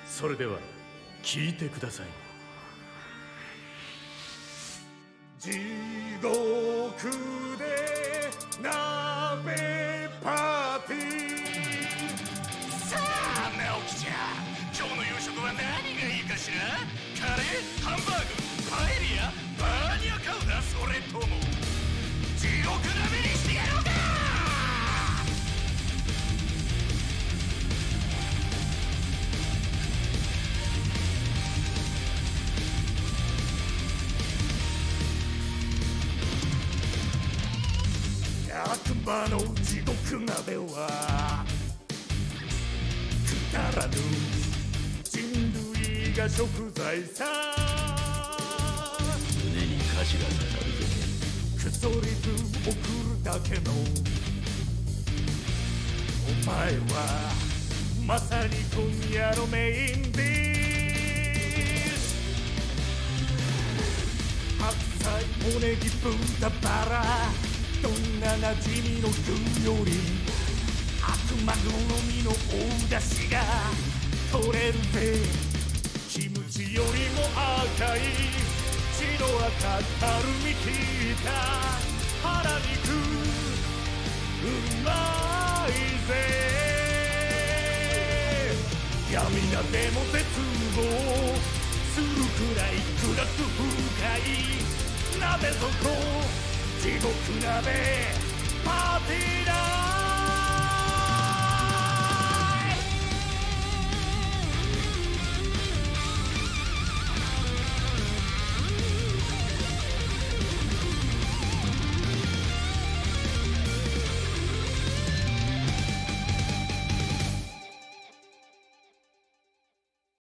それでは聞いてください。地獄で鍋パーティー。 さあ直樹ちゃん、今日の夕食は何がいいかしら。カレー、ハンバーグ、パエリア、バーニャカウダ、それとも地獄鍋にしてやろうか。 悪魔の地獄鍋はくだらぬ人類が食材さ。 胸に歌詞が刺さるぜ。 クソリズ送るだけのお前はまさに今夜のメインディッシュ。白菜、おネギ、豚バラ、どんな馴染みの具より悪魔好みの大出汁が取れるぜ。キムチよりも赤い血の赤たるみきった腹肉うまいぜ。闇がでも絶望するくらい暗く深い鍋底地獄鍋パーティーだ。